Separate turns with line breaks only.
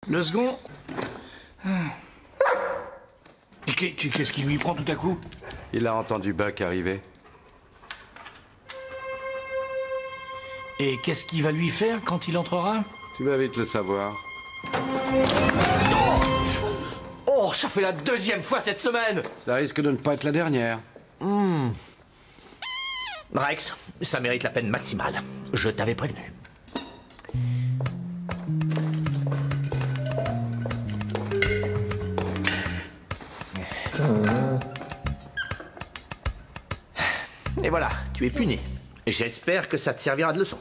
Le second... Qu'est-ce qui lui prend tout à coup?
Il a entendu Buck arriver.
Et qu'est-ce qu'il va lui faire quand il entrera?
Tu vas vite le savoir.
Oh, ça fait la 2e fois cette semaine.
Ça risque de ne pas être la dernière.
Rex, ça mérite la peine maximale. Je t'avais prévenu. Et voilà, tu es puni. J'espère que ça te servira de leçon.